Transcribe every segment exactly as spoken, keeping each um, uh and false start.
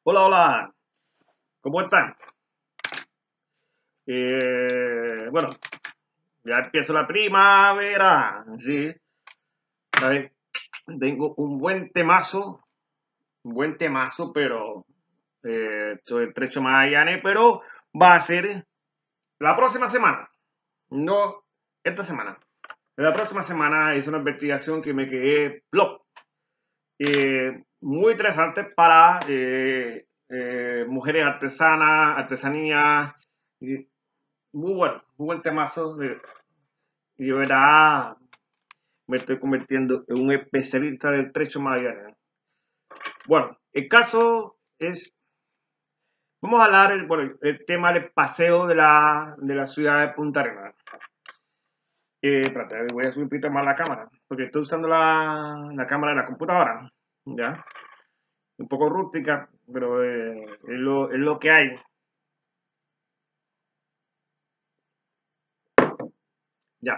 Hola, hola, ¿cómo están? Eh, bueno, ya empieza la primavera, ¿sí? ¿Sabes? Tengo un buen temazo, un buen temazo, pero eh, sobre el Trecho Magallanes, pero va a ser la próxima semana, no esta semana. La próxima semana es una investigación que me quedé blog. Eh, muy interesante para eh, eh, mujeres artesanas, artesanías. y Muy bueno, muy buen temazo. De, y de verdad me estoy convirtiendo en un especialista del trecho Magallanes. Bueno, el caso es, vamos a hablar el, bueno, el tema del paseo de la, de la ciudad de Punta Arenas. Eh, espérate, voy a subir un poquito más la cámara, porque estoy usando la, la cámara de la computadora, ¿ya? Un poco rústica, pero eh, es, lo, es lo que hay. Ya.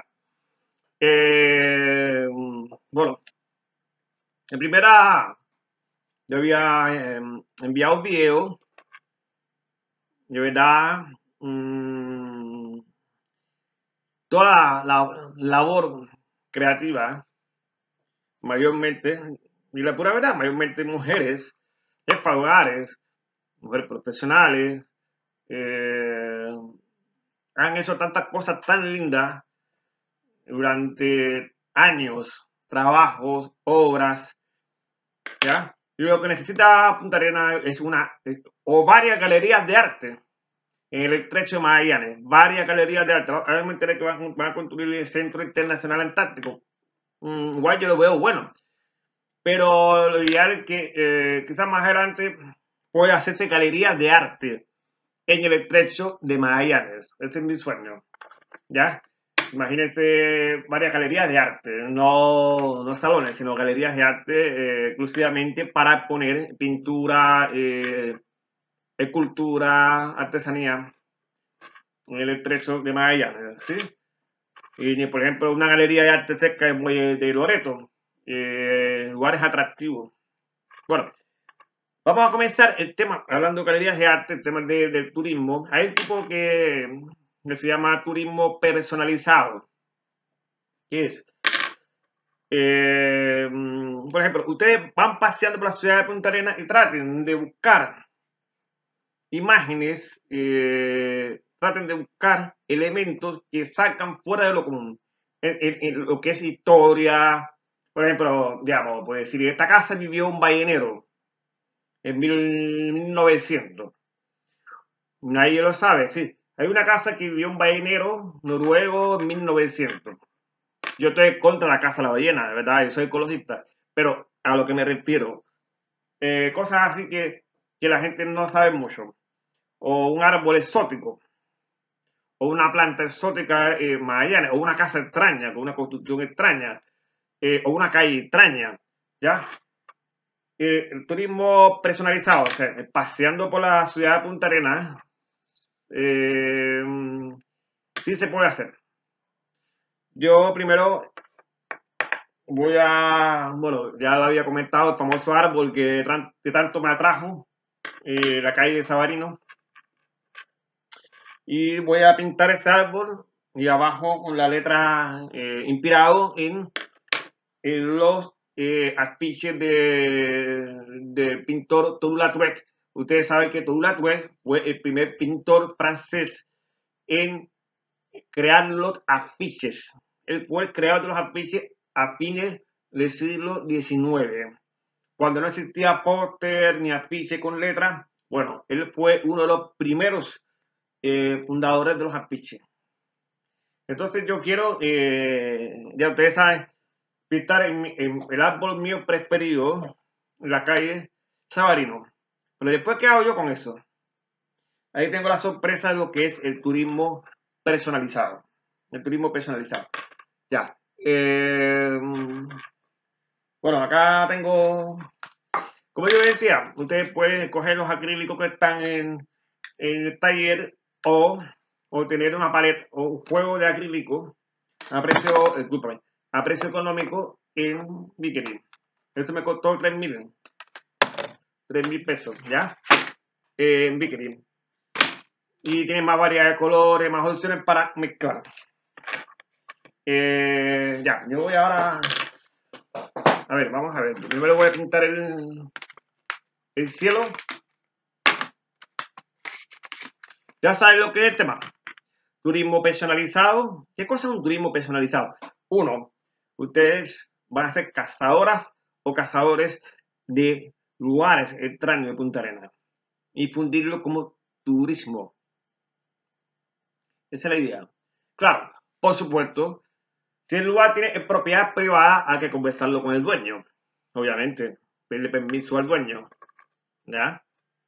Eh, bueno, en primera, yo había eh, enviado un video, de verdad, mmm, toda la, la, labor creativa, mayormente, y la pura verdad, mayormente mujeres, jefas de hogares, mujeres profesionales, eh, han hecho tantas cosas tan lindas durante años, trabajos, obras, ¿ya? Y lo que necesita Punta Arenas es una, o varias galerías de arte en el estrecho de Magallanes, varias galerías de arte. Ahora me enteré que van, van a construir el Centro Internacional Antártico. Mm, igual yo lo veo bueno, pero lo ideal es que eh, quizás más adelante pueda hacerse galerías de arte en el estrecho de Magallanes. Ese es mi sueño, ¿ya? Imagínense varias galerías de arte, no, no salones, sino galerías de arte eh, exclusivamente para poner pintura, eh, escultura, artesanía en el estrecho de Magallanes, ¿sí? Y, por ejemplo, una galería de arte cerca de, de Loreto, eh, lugares atractivos. Bueno, vamos a comenzar el tema, hablando de galerías de arte, el tema de, del turismo. Hay un tipo que, que se llama turismo personalizado, que es, eh, por ejemplo, ustedes van paseando por la ciudad de Punta Arenas y traten de buscar imágenes, eh, traten de buscar elementos que sacan fuera de lo común, en, en, en lo que es historia. Por ejemplo, digamos, pues decir, en esta casa vivió un ballenero en mil novecientos. Nadie lo sabe, sí. Hay una casa que vivió un ballenero noruego en mil novecientos. Yo estoy contra la caza de la ballena, de verdad, yo soy ecologista. Pero a lo que me refiero, eh, cosas así que, que la gente no sabe mucho. O un árbol exótico, o una planta exótica en Magallanes, o una casa extraña, con una construcción extraña, eh, o una calle extraña, ¿ya? Eh, el turismo personalizado, o sea, paseando por la ciudad de Punta Arenas, eh, sí se puede hacer. Yo primero voy a, bueno, ya lo había comentado, el famoso árbol que, que tanto me atrajo, eh, la calle de Sabarino, y voy a pintar ese árbol y abajo con la letra eh, inspirado en, en los eh, afiches de, del pintor Toulouse-Lautrec. Ustedes saben que Toulouse-Lautrec fue el primer pintor francés en crear los afiches. Él fue el creador de los afiches a fines del siglo diecinueve. Cuando no existía póster ni afiche con letras, bueno, él fue uno de los primeros eh, fundadores de los afiches. Entonces yo quiero, eh, ya ustedes saben, pintar en, en, el árbol mío preferido, en la calle Sabarino. Pero después, ¿qué hago yo con eso? Ahí tengo la sorpresa de lo que es el turismo personalizado. El turismo personalizado. Ya. Eh, bueno, acá tengo, como yo decía, ustedes pueden coger los acrílicos que están en, en el taller o, o tener una paleta o un juego de acrílico a precio, discúlpame, a precio económico en Bikini. Eso me costó tres mil. tres mil pesos, ¿ya? Eh, en Bikini. Y tiene más variedad de colores, más opciones para mezclar. Eh, ya, yo voy ahora... A ver, vamos a ver. Primero voy a pintar el, el cielo. Ya saben lo que es el tema. Turismo personalizado. ¿Qué cosa es un turismo personalizado? Uno, ustedes van a ser cazadoras o cazadores de lugares extraños de Punta Arenas y fundirlo como turismo. Esa es la idea. Claro, por supuesto, si el lugar tiene propiedad privada, hay que conversarlo con el dueño. Obviamente, pedirle permiso al dueño. ¿Ya?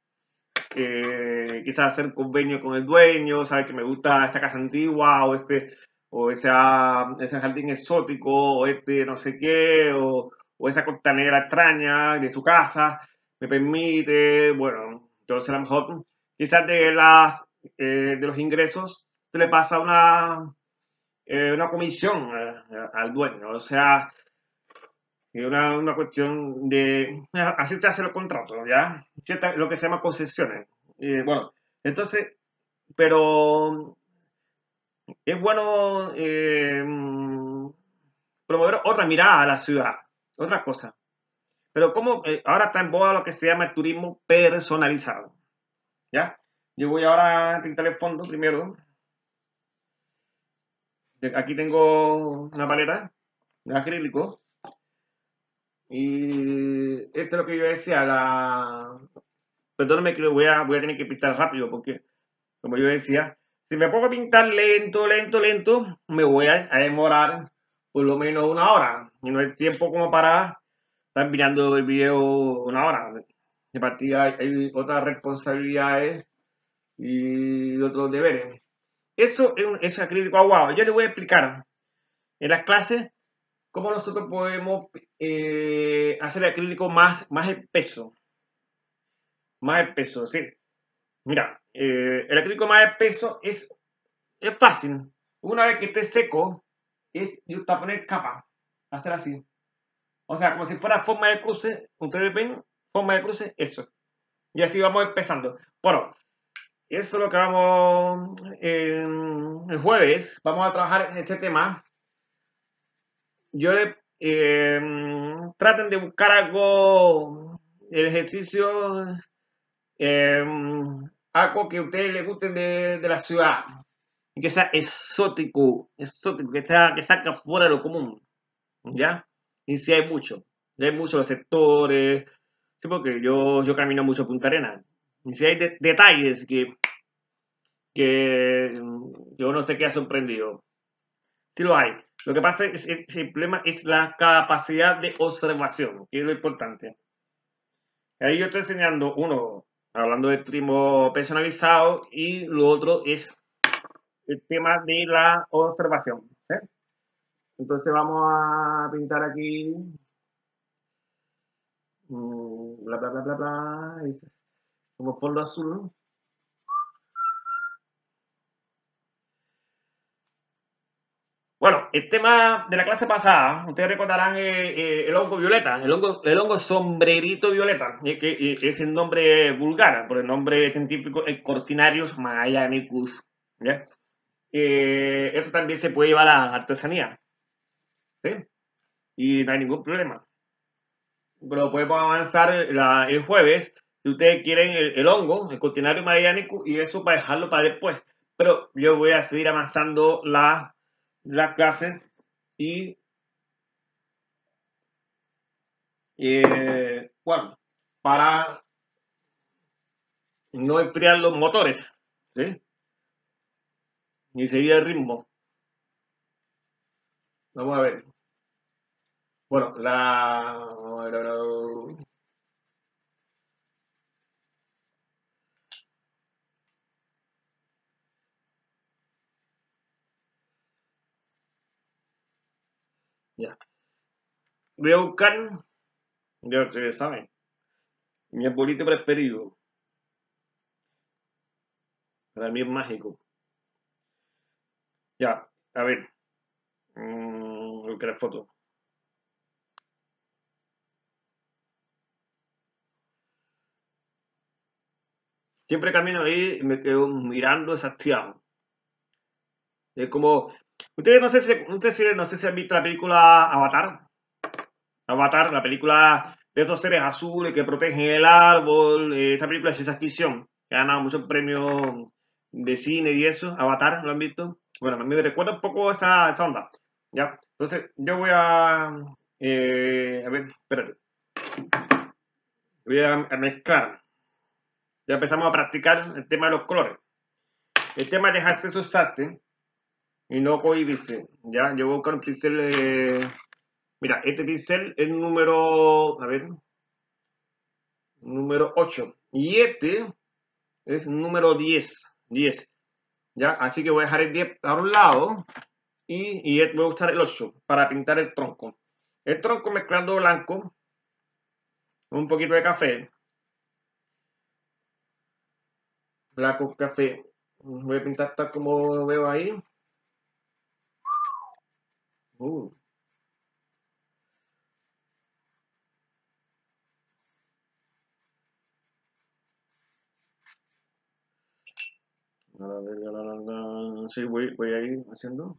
Eh, quizás hacer convenio con el dueño, sabe que me gusta esta casa antigua o este o esa, ese jardín exótico o este no sé qué o, o esa costanera extraña de su casa, me permite, bueno, entonces a lo mejor quizás de las eh, de los ingresos se le pasa una eh, una comisión eh, al dueño, o sea, es una, una cuestión de... Así se hacen los contratos, ¿ya? Cierta- lo que se llama concesiones. Eh, bueno, entonces, pero es bueno eh, promover otra mirada a la ciudad, otra cosa. Pero como eh, ahora está en boga lo que se llama el turismo personalizado, ¿ya? Yo voy ahora a pintar el fondo primero. De- Aquí tengo una paleta de acrílico. Y esto es lo que yo decía, la... Perdóname que lo voy a, voy a tener que pintar rápido porque, como yo decía, si me pongo a pintar lento, lento, lento, me voy a, a demorar por lo menos una hora. Y no hay tiempo como para estar mirando el video una hora. De partida hay, hay otras responsabilidades y otros deberes. Eso es, un, es acrílico aguado. Yo les voy a explicar en las clases cómo nosotros podemos eh, hacer el acrílico más, más espeso. Más espeso, sí. Mira, eh, el acrílico más espeso es, es fácil. Una vez que esté seco, es poner capa. Hacer así. O sea, como si fuera forma de cruce. Ustedes ven, forma de cruce, eso. Y así vamos empezando. Bueno, eso es lo que vamos eh, el jueves. Vamos a trabajar en este tema. Yo le eh, traten de buscar algo, el ejercicio, eh, algo que a ustedes les guste de, de la ciudad. Y que sea exótico, exótico, que sea, que saca fuera de lo común, ¿ya? Y si hay mucho, y hay muchos los sectores, sí, porque yo, yo camino mucho Punta Arenas, y si hay de- detalles que, que mm, uno se queda sorprendido, sí lo hay. Lo que pasa es, es- el problema es la capacidad de observación, que es lo importante. Ahí yo estoy enseñando, uno, hablando de turismo personalizado, y lo otro es el tema de la observación, ¿sí? Entonces vamos a pintar aquí, mm, bla, bla, bla, bla, bla, es como fondo azul. Bueno, el tema de la clase pasada, ustedes recordarán eh, eh, el hongo violeta, el hongo, el hongo sombrerito violeta, eh, que eh, es el nombre vulgar, por el nombre científico es Cortinarius magellanicus, ¿ya? Eh, esto también se puede llevar a la artesanía, ¿sí? Y no hay ningún problema. Pero podemos avanzar la- el jueves si ustedes quieren el, el hongo, el cortinario magellanicus, y eso para dejarlo para después. Pero yo voy a seguir avanzando la- las clases y, eh, bueno, para no enfriar los motores, ¿sí? Ni seguir el ritmo. Vamos a ver. Bueno, la... Ya. Voy a buscar, ya ustedes saben, mi arbolito preferido. Para mí es mágico. Ya, a ver. Mm, buscar la foto. siempre camino ahí y me quedo mirando esa acción. Es como, ustedes no sé si, ustedes no sé si han visto la película Avatar. Avatar, la película de esos seres azules que protegen el árbol, eh, esa película de ciencia ficción, que ha ganado muchos premios de cine y eso. Avatar, ¿lo han visto? Bueno, a mí me recuerda un poco esa, esa onda, ¿ya? Entonces, yo voy a, eh, a ver, espérate, voy a, a mezclar. Ya empezamos a practicar el tema de los colores. El tema es dejarse usarte y no cohibirse, ¿ya? Yo voy a buscar un pincel, eh, mira, este pincel es número, a ver, número ocho. Y este es número diez. diez. ¿Ya? Así que voy a dejar el diez a un lado y, y voy a usar el ocho para pintar el tronco. El tronco mezclando blanco, un poquito de café. Blanco, café. Voy a pintar tal como veo ahí. Uh. Sí, voy, voy a ir haciendo.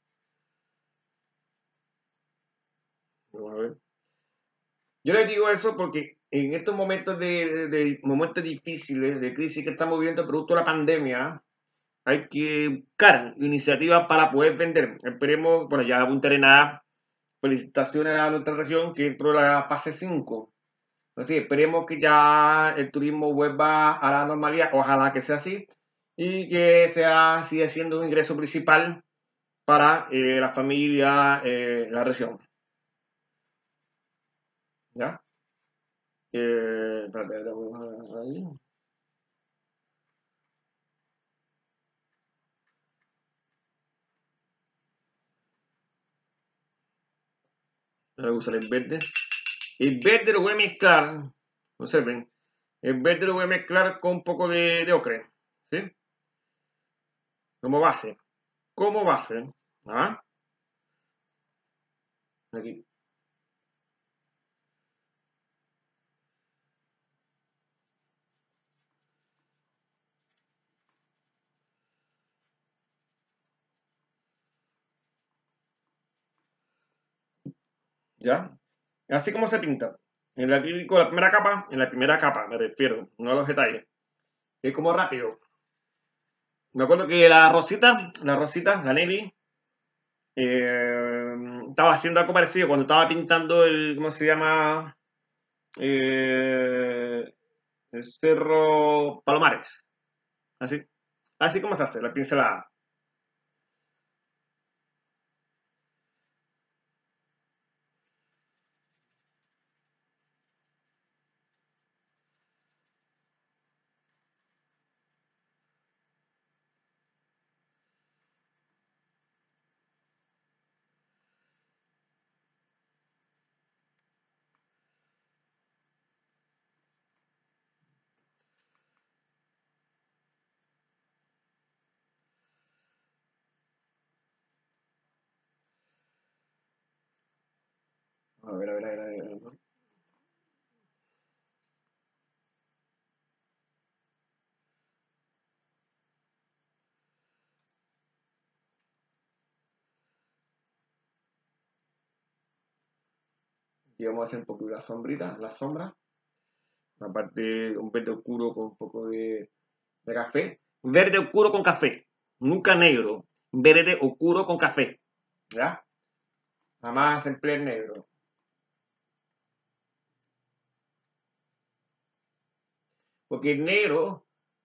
Vamos a ver. Yo les digo eso porque en estos momentos de, de, de momentos difíciles, de crisis que estamos viviendo producto de la pandemia, hay que buscar iniciativas para poder vender. Esperemos, bueno, ya apuntaré nada. Felicitaciones a nuestra región que entró en la fase cinco. Así, esperemos que ya el turismo vuelva a la normalidad, ojalá que sea así, y que sea, siga siendo un ingreso principal para eh, la familia, eh, la región. ¿Ya? Eh, espérate, ahí. Voy a usar el verde. El verde lo voy a mezclar, observen, el verde lo voy a mezclar con un poco de, de ocre, ¿sí? Como base, como base, ¿ah? Aquí, ¿ya? Así como se pinta. En el acrílico, la primera capa, en la primera capa me refiero, no a los detalles. Es como rápido. Me acuerdo que la Rosita, la Rosita, la Nelly, eh, estaba haciendo algo parecido cuando estaba pintando el, ¿cómo se llama? Eh, el Cerro Palomares. Así, así como se hace, la pincelada. A ver, a ver, a ver, a ver. A ver. Y vamos a hacer un poco de la sombrita, la sombra. Aparte, un verde oscuro con un poco de, de café. Verde oscuro con café. Nunca negro. Verde oscuro con café. ¿Ya? Jamás emplea el negro. Porque el negro,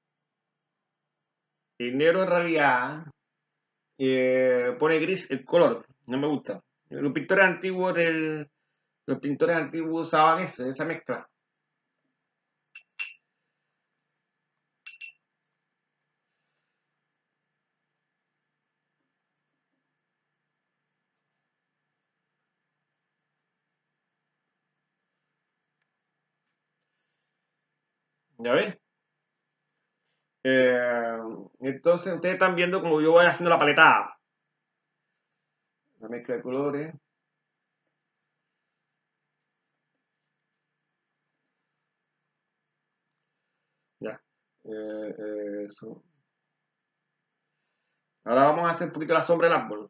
el negro en realidad eh, pone gris el color. No me gusta. Los pintores antiguos del, los pintores antiguos usaban eso, esa mezcla. ¿Ya ves? Eh, entonces ustedes están viendo como yo voy haciendo la paletada. La mezcla de colores. Ya. Eh, eh, eso. Ahora vamos a hacer un poquito la sombra del árbol.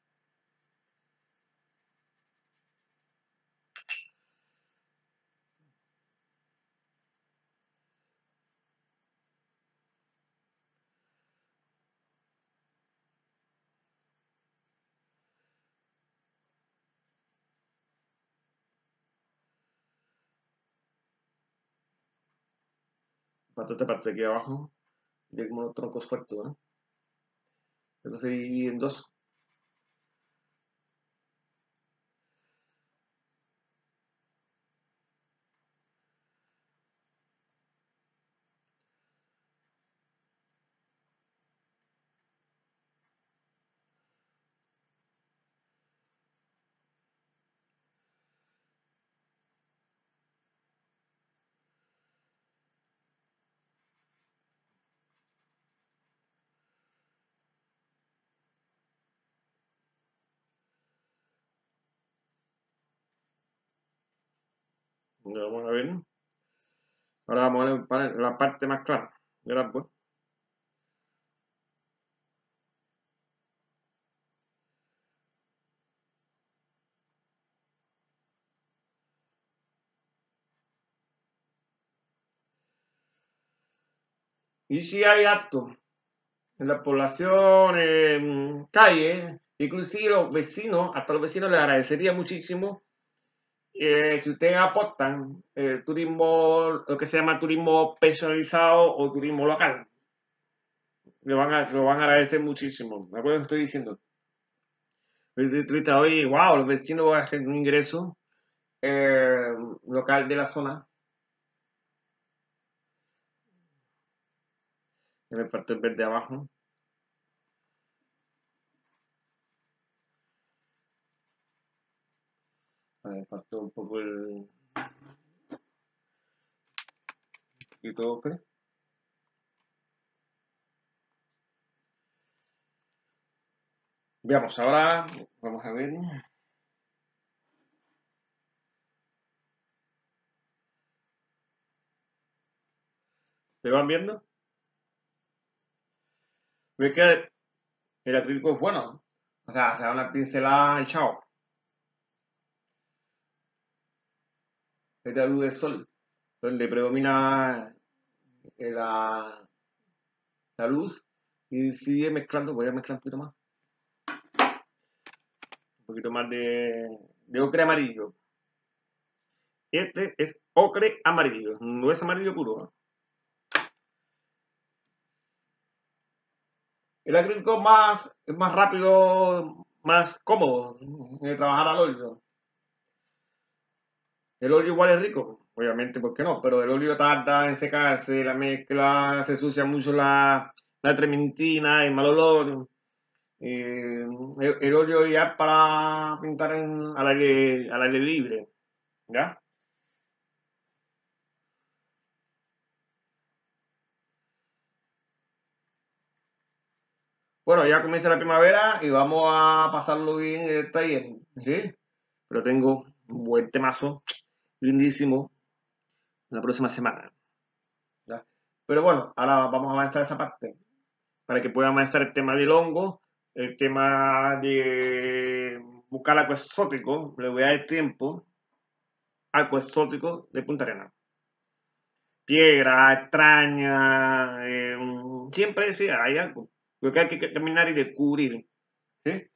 Para esta parte de aquí abajo. De como los troncos fuertes, ¿no? Esto se divide en dos. Vamos a ver. Ahora vamos a ver la parte más clara del árbol. Y si hay actos en la población, en calle, inclusive los vecinos, hasta los vecinos les agradecería muchísimo eh, si ustedes aportan eh, turismo, lo que se llama turismo personalizado o turismo local. Le van a, se lo van a agradecer muchísimo. ¿Me acuerdo que estoy diciendo? Ahorita, oye, wow, los vecinos van a hacer un ingreso eh, local de la zona. En el parte verde abajo. Me faltó un poco el. Y todo, ¿crees? Veamos, ahora vamos a ver. ¿Te van viendo? Ve que el acrílico es bueno. O sea, se da una pincelada y chao. Es la luz del sol, donde predomina eh, la, la luz y sigue mezclando. Voy a mezclar un poquito más. Un poquito más de, de ocre amarillo. Este es ocre amarillo, no es amarillo puro, ¿no? El acrílico más, es más rápido, más cómodo de trabajar al óleo. El óleo igual es rico, obviamente, ¿por qué no? Pero el óleo tarda en secarse, la mezcla, se sucia mucho la, la trementina, el mal olor. Eh, el, el óleo ya es para pintar en, al, aire, al aire libre, ¿ya? Bueno, ya comienza la primavera y vamos a pasarlo bien en el taller, ¿sí? Pero tengo un buen temazo, lindísimo, la próxima semana, ¿ya? Pero bueno, ahora vamos a avanzar esa parte para que pueda avanzar el tema del hongo, el tema de buscar algo exótico, le voy a dar tiempo, algo exótico de Punta Arenas. Piedra extraña, eh, siempre sí hay algo. Lo que hay que caminar y descubrir, ¿sí?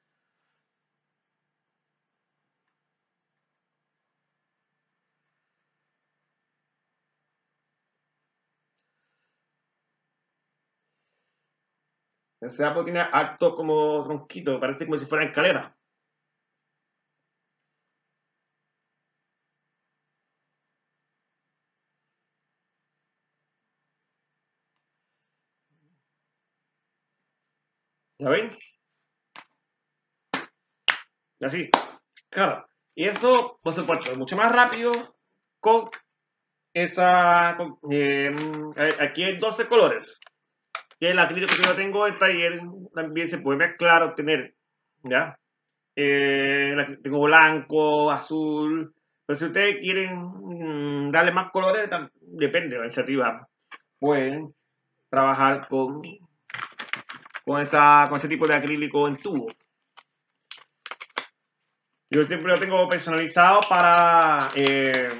Ese árbol tiene alto como tronquito, parece como si fuera escalera. ¿Ya ven? Y así, claro. Y eso, por supuesto, es mucho más rápido con esa. Con, eh, aquí hay doce colores. Que el acrílico que yo tengo en taller también se puede mezclar, obtener, ¿ya? Eh, tengo blanco, azul, pero si ustedes quieren mmm, darle más colores, depende de la iniciativa, pueden. trabajar con, con, esta, con este tipo de acrílico en tubo. Yo siempre lo tengo personalizado para... Eh,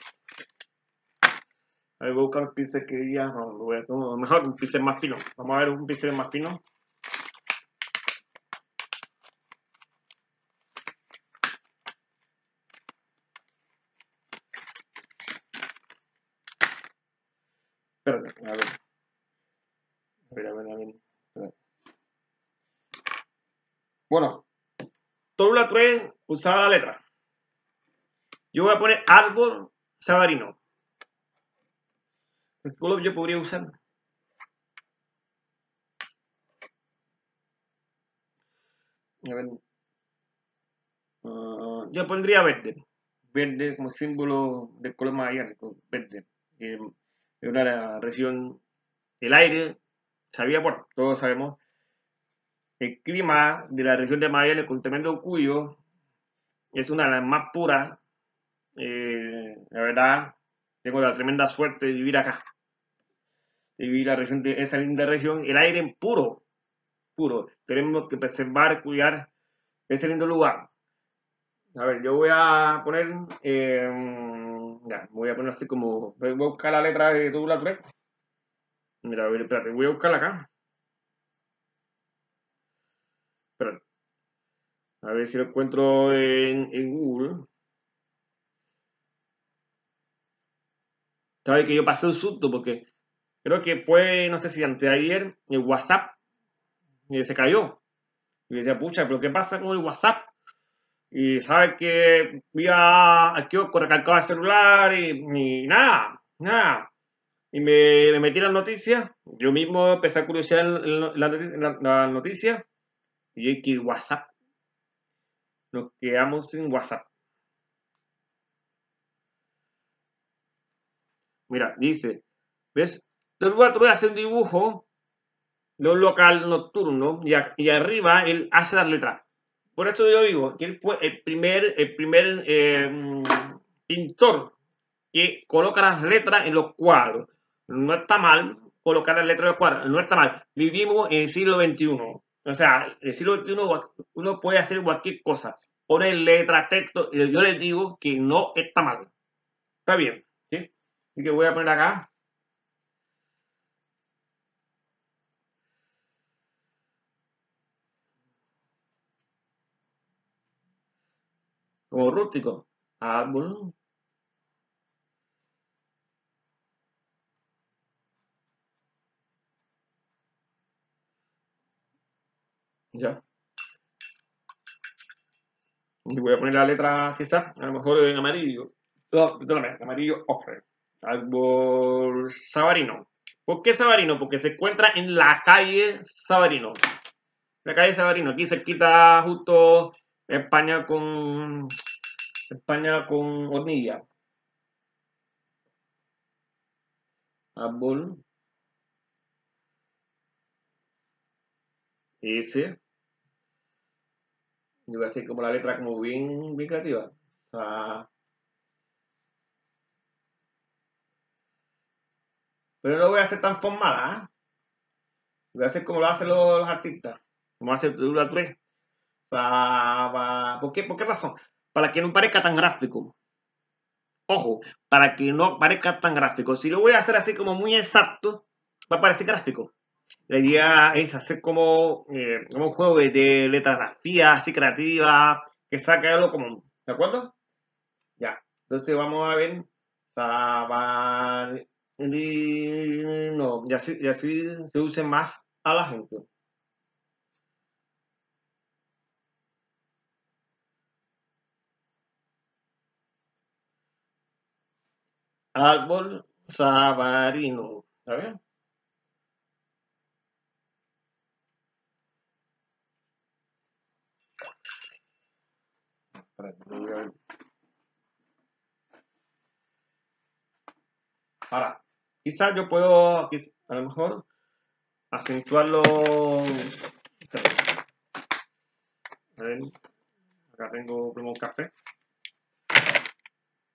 a ver, voy a buscar un pincel que diga... No, lo voy a, no, mejor un pincel más fino. Vamos a ver un pincel más fino. Espérate, a ver. A ver, a ver, a ver. A ver. Bueno, Tórula tres usaba la letra. Yo voy a poner árbol sabarino. ¿El color yo podría usar? A ver. Uh, yo pondría verde. Verde como símbolo del color magnético. Verde. Eh, es una región. El aire, sabía, bueno, todos sabemos. El clima de la región de Magallanes con tremendo cuyo es una de las más puras. Eh, la verdad, tengo la tremenda suerte de vivir acá. De vivir la región de esa linda región. El aire puro. Puro. Tenemos que preservar, cuidar ese lindo lugar. A ver, yo voy a poner. Eh, ya, voy a poner así como. Voy a buscar la letra de Tórula tres. Mira, a ver, espérate, voy a buscarla acá. Espérate. A ver si lo encuentro en, en Google. Sabes que yo pasé un susto porque creo que fue, no sé si antes de ayer, el WhatsApp eh, se cayó. Y decía, pucha, pero ¿qué pasa con el WhatsApp? Y sabes que iba aquí recargaba el celular y, y nada, nada. Y me, me metí en las noticias. Yo mismo empecé a curiosear en la, la, la, la noticia. Y es que WhatsApp. Nos quedamos sin WhatsApp. Mira, dice, ¿ves? Te voy a, te voy a hacer un dibujo de un local nocturno y, a, y arriba él hace las letras. Por eso yo digo que él fue el primer, el primer eh, pintor que coloca las letras en los cuadros. No está mal colocar las letras en los cuadros, no está mal. Vivimos en el siglo veintiuno. O sea, en el siglo veintiuno uno puede hacer cualquier cosa. Poner letras, texto, y yo les digo que no está mal. Está bien, ¿sí? Así que voy a poner acá. Como rústico. Árbol. Ya. Y voy a poner la letra quizás, a lo mejor en amarillo. No, perdóname, amarillo ocre. Árbol Sabarino. ¿Por qué Sabarino? Porque se encuentra en la calle Sabarino. La calle Sabarino, aquí cerquita, justo España con España con Hornilla. Árbol S. Yo voy a hacer como la letra como bien, bien creativa. O sea, pero no voy a hacer tan formada, ¿eh? Voy a hacer como lo hacen los, los artistas. Como hace Dura tres. Pa, pa, ¿por qué? ¿Por qué razón? Para que no parezca tan gráfico. Ojo, para que no parezca tan gráfico. Si lo voy a hacer así como muy exacto, va a parecer gráfico. La idea es hacer como, eh, como un juego de, de letrografía así creativa, que saque algo común. ¿De acuerdo? Ya. Entonces vamos a ver. Sabarino. Y así, y así se use más a la gente. Árbol sabarino. ¿Sabes? Ahora, quizás yo puedo, a lo mejor, acentuarlo. A ver, acá tengo un café.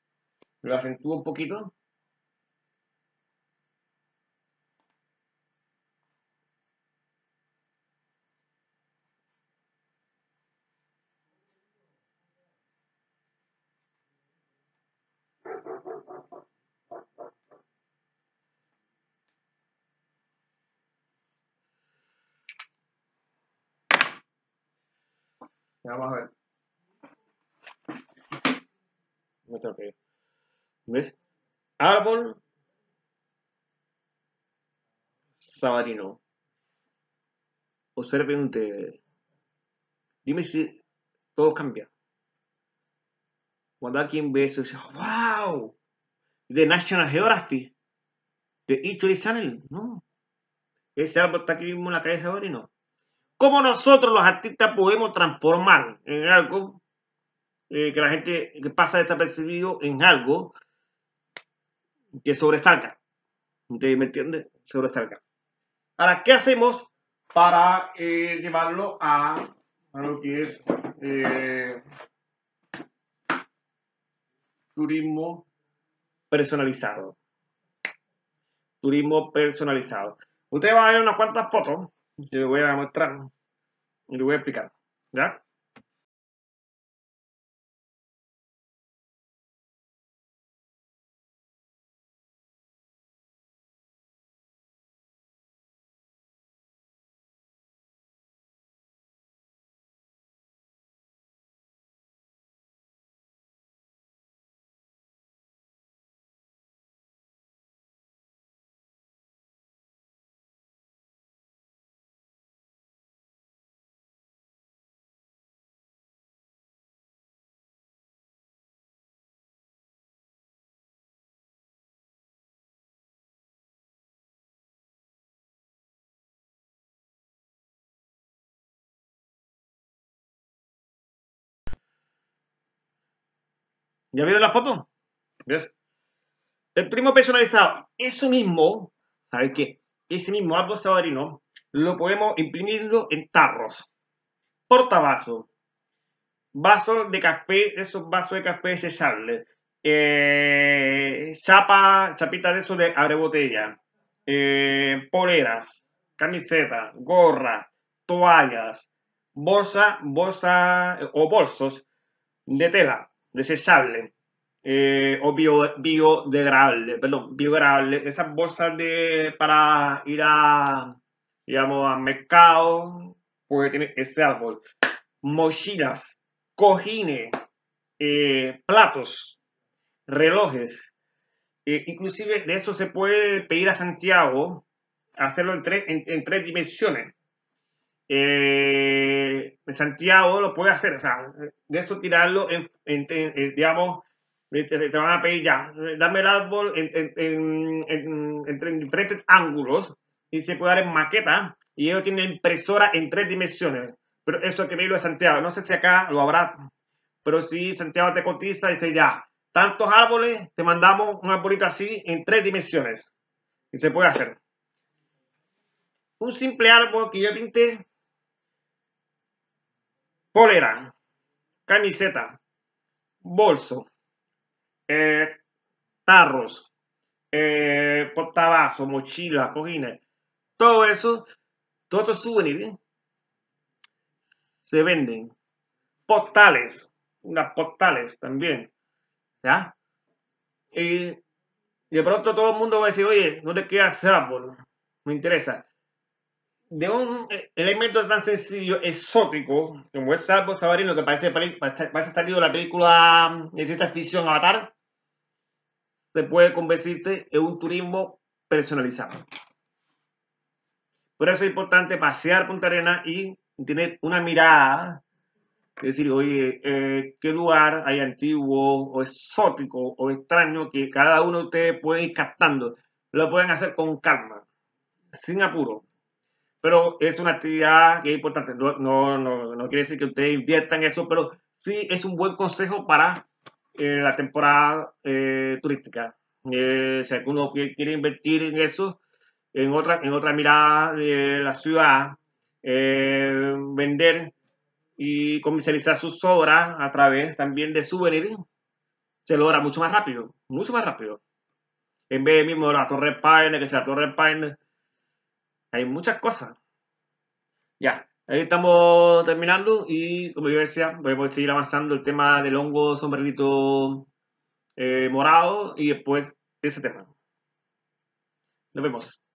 Lo acentúo un poquito. Vamos a ver. ¿Ves? Árbol sabarino. Observen ustedes. Dime si todo cambia. Cuando alguien ve eso, dice, wow, de National Geographic, de History Channel, no. Ese árbol está aquí mismo en la calle Sabarino. ¿Cómo nosotros los artistas podemos transformar en algo eh, que la gente que pasa desapercibido en algo que sobresalga? ¿Me entiendes? Sobresalga. Ahora, ¿qué hacemos para eh, llevarlo a, a lo que es eh, turismo personalizado? Turismo personalizado. Ustedes van a ver unas cuantas fotos. Yo les voy a mostrar y les voy a explicar. ¿Ya? ¿Ya vieron la foto? ¿Ves? El primo personalizado, eso mismo, ¿sabes qué? Ese mismo árbol sabarino lo podemos imprimirlo en tarros, portavasos, vasos de café, esos vasos de café desechables, eh, chapa, chapita de esos de abre botella, eh, poleras, camisetas, gorras, toallas, bolsa, bolsa eh, o bolsos de tela desechable eh, o bio, biodegradable, perdón, biodegradable, esas bolsas de para ir a, digamos, al mercado, puede tener ese árbol, mochilas, cojines, eh, platos, relojes, eh, inclusive de eso se puede pedir a Santiago hacerlo en tres, en, en tres dimensiones. Eh, Santiago lo puede hacer, o sea, de eso tirarlo en, en, en, en digamos, te, te, van a pedir ya, dame el árbol en, en, en, en diferentes ángulos y se puede dar en maqueta y ellos tienen impresora en tres dimensiones, pero eso hay que pedirlo de Santiago, no sé si acá lo habrá, pero si Santiago te cotiza y dice ya, tantos árboles, te mandamos un arbolito así en tres dimensiones y se puede hacer. Un simple árbol que yo pinté, polera, camiseta, bolso, eh, tarros, eh, portavasos, mochilas, cojines, todo eso, todos esos souvenirs se venden. Postales, unas postales también, ¿ya? Y de pronto todo el mundo va a decir, oye, no te quedas árbol, me interesa. De un elemento tan sencillo, exótico, como es árbol sabarino, que parece, parece salido de la película de ciencia ficción Avatar, se puede convertirte en un turismo personalizado. Por eso es importante pasear Punta Arenas y tener una mirada, es decir, oye, eh, qué lugar hay antiguo o exótico o extraño que cada uno de ustedes puede ir captando. Lo pueden hacer con calma, sin apuro. Pero es una actividad que es importante. No, no, no, no quiere decir que ustedes inviertan en eso, pero sí es un buen consejo para eh, la temporada eh, turística. Eh, si alguno quiere invertir en eso, en otra, en otra mirada de la ciudad, eh, vender y comercializar sus obras a través también de souvenirs, se logra mucho más rápido, mucho más rápido. En vez de mismo la Torre Paine, que sea la Torre Paine, hay muchas cosas. Ya, ahí estamos terminando y como yo decía, podemos seguir avanzando el tema del hongo sombrerito eh, morado y después ese tema. Nos vemos.